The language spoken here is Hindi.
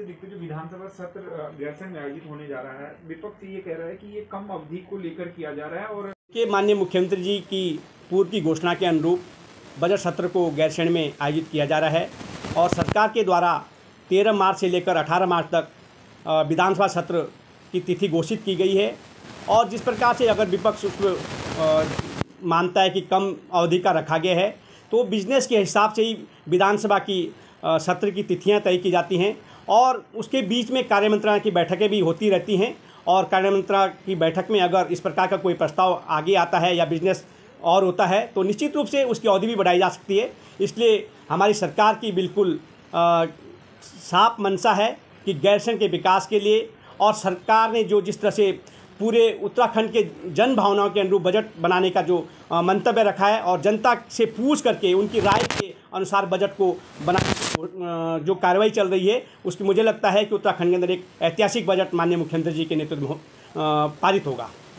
से देखते जो विधानसभा सत्र गैरसैंण में आयोजित होने जा रहा है, विपक्ष ये कह रहा है कि ये कम अवधि को लेकर किया जा रहा है और के माननीय मुख्यमंत्री जी की पूर्व की घोषणा के अनुरूप बजट सत्र को गैरसैंण में आयोजित किया जा रहा है और सरकार के द्वारा 13 मार्च से लेकर 18 मार्च तक विधानसभा सत्र की तिथि घोषित की गई है। और जिस प्रकार से अगर विपक्ष उसको मानता है कि कम अवधि का रखा गया है, तो बिजनेस के हिसाब से ही विधानसभा की सत्र की तिथियां तय की जाती हैं और उसके बीच में कार्यमंत्रणा की बैठकें भी होती रहती हैं। और कार्यमंत्रणा की बैठक में अगर इस प्रकार का कोई प्रस्ताव आगे आता है या बिजनेस और होता है तो निश्चित रूप से उसकी अवधि भी बढ़ाई जा सकती है। इसलिए हमारी सरकार की बिल्कुल साफ मंशा है कि गैरसैंण के विकास के लिए, और सरकार ने जो जिस तरह से पूरे उत्तराखंड के जन भावनाओं के अनुरूप बजट बनाने का जो मंतव्य रखा है और जनता से पूछ करके उनकी राय के अनुसार बजट को बनाने की जो कार्रवाई चल रही है, उसकी मुझे लगता है कि उत्तराखंड के अंदर एक ऐतिहासिक बजट माननीय मुख्यमंत्री जी के नेतृत्व में पारित होगा।